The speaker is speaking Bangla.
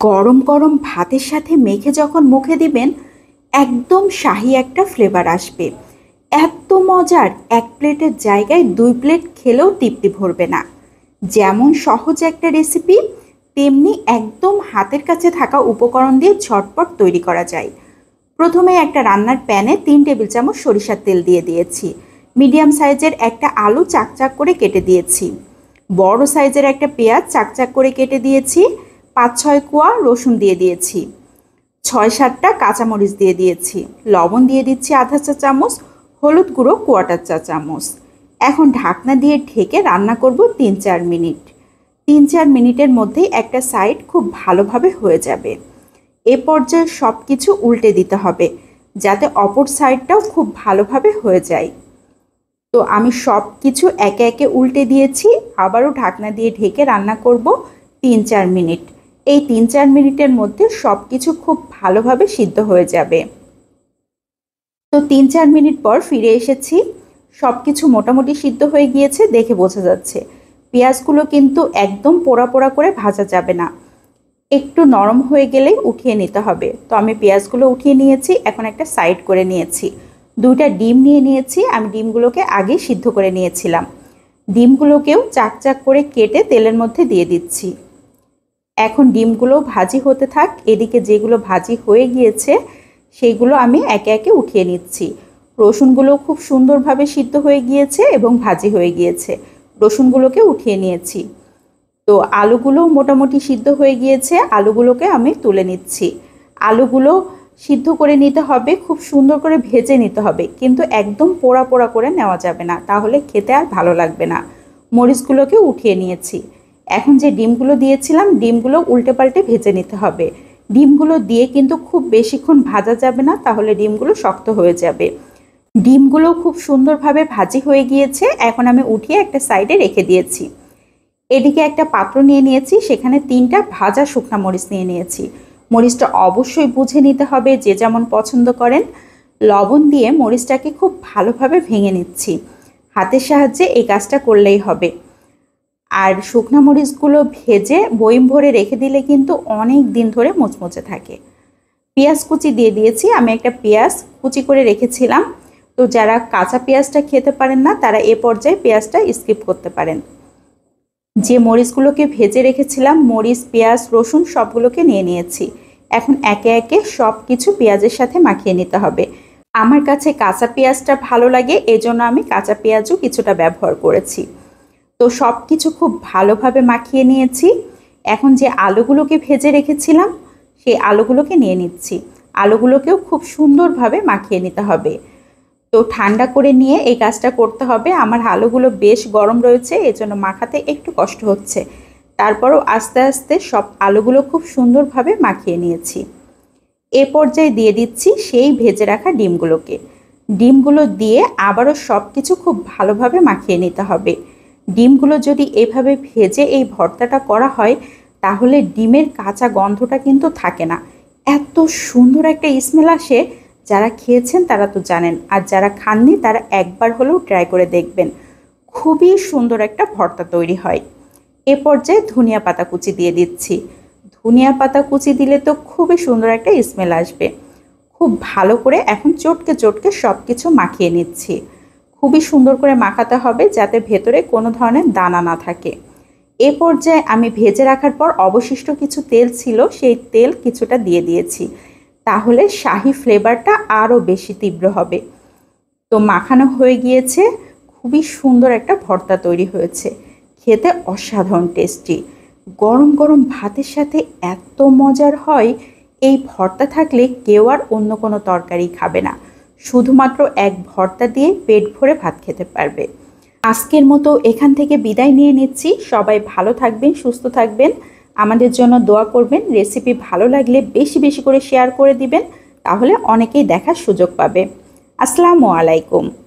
গরম গরম ভাতের সাথে মেখে যখন মুখে দিবেন একদম শাহি একটা ফ্লেভার আসবে। এত মজার, এক প্লেটের জায়গায় 2 প্লেট খেলেও তৃপ্তি ভরবে না। যেমন সহজ একটা রেসিপি, তেমনি একদম হাতের কাছে থাকা উপকরণ দিয়ে ঝটপট তৈরি করা যায়। প্রথমে একটা রান্নার প্যানে 3 টেবিল চামচ সরিষার তেল দিয়ে দিয়েছি। মিডিয়াম সাইজের একটা আলু চাকচাক করে কেটে দিয়েছি। বড় সাইজের একটা পেঁয়াজ চাকচাক করে কেটে দিয়েছি। 5-6 কোয়া রসুন দিয়ে দিয়েছি। 6-7টা কাঁচামরিচ দিয়ে দিয়েছি। লবণ দিয়ে দিচ্ছি আধা চা চামচ, হলুদ গুঁড়ো 1/4 চা চামচ। এখন ঢাকনা দিয়ে ঢেকে রান্না করব 3-4 মিনিট। 3-4 মিনিটের মধ্যেই একটা সাইড খুব ভালোভাবে হয়ে যাবে। এ পর্যায়ে সব কিছু উল্টে দিতে হবে যাতে অপর সাইডটাও খুব ভালোভাবে হয়ে যায়। তো আমি সব কিছু একে একে উল্টে দিয়েছি। আবারও ঢাকনা দিয়ে ঢেকে রান্না করব 3-4 মিনিট। এই 3-4 মিনিটের মধ্যে সব কিছু খুব ভালোভাবে সিদ্ধ হয়ে যাবে। তো 3-4 মিনিট পর ফিরে এসেছি। সব কিছু মোটামুটি সিদ্ধ হয়ে গিয়েছে, দেখে বোঝা যাচ্ছে। পেঁয়াজগুলো কিন্তু একদম পোড়া পোড়া করে ভাজা যাবে না, একটু নরম হয়ে গেলেই উঠিয়ে নিতে হবে। তো আমি পেঁয়াজগুলো উঠিয়ে নিয়েছি, এখন একটা সাইড করে নিয়েছি। 2টা ডিম নিয়ে নিয়েছি, আমি ডিমগুলোকে আগে সিদ্ধ করে নিয়েছিলাম। ডিমগুলোকেও চাকচাক করে কেটে তেলের মধ্যে দিয়ে দিচ্ছি। এখন ডিমগুলো ভাজি হতে থাক। এদিকে যেগুলো ভাজি হয়ে গিয়েছে সেইগুলো আমি একে একে উঠিয়ে নিচ্ছি। রসুনগুলো খুব সুন্দরভাবে সিদ্ধ হয়ে গিয়েছে এবং ভাজি হয়ে গিয়েছে। রসুনগুলোকে উঠিয়ে নিয়েছি। তো আলুগুলো মোটামুটি সিদ্ধ হয়ে গিয়েছে, আলুগুলোকে আমি তুলে নিচ্ছি। আলুগুলো সিদ্ধ করে নিতে হবে, খুব সুন্দর করে ভেজে নিতে হবে, কিন্তু একদম পোড়া পোড়া করে নেওয়া যাবে না, তাহলে খেতে আর ভালো লাগবে না। মরিচগুলোকে উঠিয়ে নিয়েছি। এখন যে ডিমগুলো দিয়েছিলাম, ডিমগুলো উল্টে পাল্টে ভেজে নিতে হবে। ডিমগুলো দিয়ে কিন্তু খুব বেশিক্ষণ ভাজা যাবে না, তাহলে ডিমগুলো শক্ত হয়ে যাবে। ডিমগুলো খুব সুন্দরভাবে ভাজি হয়ে গিয়েছে, এখন আমি উঠিয়ে একটা সাইডে রেখে দিয়েছি। এদিকে একটা পাত্র নিয়ে নিয়েছি, সেখানে 3টা ভাজা শুকনা মরিচ নিয়ে নিয়েছি। মরিচটা অবশ্যই বুঝে নিতে হবে, যে যেমন পছন্দ করেন। লবণ দিয়ে মরিচটাকে খুব ভালোভাবে ভেঙে নিচ্ছি। হাতের সাহায্যে এই কাজটা করলেই হবে। আর শুকনো মরিচগুলো ভেজে বয়ম ভরে রেখে দিলে কিন্তু অনেক দিন ধরে মুচমুচে থাকে। পেঁয়াজ কুচি দিয়ে দিয়েছি, আমি একটা পেঁয়াজ কুচি করে রেখেছিলাম। তো যারা কাঁচা পেঁয়াজটা খেতে পারেন না, তারা এ পর্যায়ে পেঁয়াজটা স্কিপ করতে পারেন। যে মরিচগুলোকে ভেজে রেখেছিলাম, মরিচ, পেঁয়াজ, রসুন সবগুলোকে নিয়ে নিয়েছি। এখন একে একে সব কিছু পেঁয়াজের সাথে মাখিয়ে নিতে হবে। আমার কাছে কাঁচা পেঁয়াজটা ভালো লাগে, এজন্য আমি কাঁচা পেঁয়াজও কিছুটা ব্যবহার করেছি। তো সব কিছু খুব ভালোভাবে মাখিয়ে নিয়েছি। এখন যে আলুগুলোকে ভেজে রেখেছিলাম, সেই আলুগুলোকে নিয়ে নিচ্ছি। আলুগুলোকেও খুব সুন্দরভাবে মাখিয়ে নিতে হবে। তো ঠান্ডা করে নিয়ে এই কাজটা করতে হবে। আমার আলুগুলো বেশ গরম রয়েছে, এজন্য মাখাতে একটু কষ্ট হচ্ছে। তারপরও আস্তে আস্তে সব আলুগুলো খুব সুন্দরভাবে মাখিয়ে নিয়েছি। এ পর্যায়ে দিয়ে দিচ্ছি সেই ভেজে রাখা ডিমগুলোকে। ডিমগুলো দিয়ে আবারও সব কিছু খুব ভালোভাবে মাখিয়ে নিতে হবে। ডিমগুলো যদি এভাবে ভেজে এই ভর্তাটা করা হয়, তাহলে ডিমের কাঁচা গন্ধটা কিন্তু থাকে না। এত সুন্দর একটা স্মেল আসে। যারা খেয়েছেন তারা তো জানেন, আর যারা খাননি তারা একবার হলেও ট্রাই করে দেখবেন। খুবই সুন্দর একটা ভর্তা তৈরি হয়। এ পর্যায়ে ধনিয়া পাতা কুচি দিয়ে দিচ্ছি। ধনিয়া পাতা কুচি দিলে তো খুবই সুন্দর একটা স্মেল আসবে। খুব ভালো করে এখন চটকে চটকে সব কিছু মাখিয়ে নিচ্ছি। খুবই সুন্দর করে মাখাতে হবে যাতে ভেতরে কোনো ধরনের দানা না থাকে। এ পর্যায়ে আমি ভেজে রাখার পর অবশিষ্ট কিছু তেল ছিল, সেই তেল কিছুটা দিয়ে দিয়েছি। তাহলে শাহি ফ্লেভারটা আরও বেশি তীব্র হবে। তো মাখানো হয়ে গিয়েছে, খুবই সুন্দর একটা ভর্তা তৈরি হয়েছে। খেতে অসাধারণ টেস্টি। গরম গরম ভাতের সাথে এত মজার হয়, এই ভর্তা থাকলে কেউ আর অন্য কোনো তরকারি খাবে না। শুধুমাত্র এক ভর্তা দিয়ে পেট ভরে ভাত খেতে পারবে। আজকের মতো এখান থেকে বিদায় নিয়ে নিচ্ছি। সবাই ভালো থাকবেন, সুস্থ থাকবেন, আমাদের জন্য দোয়া করবেন। রেসিপি ভালো লাগলে বেশি বেশি করে শেয়ার করে দিবেন, তাহলে অনেকেই দেখার সুযোগ পাবে। আসসালামু আলাইকুম।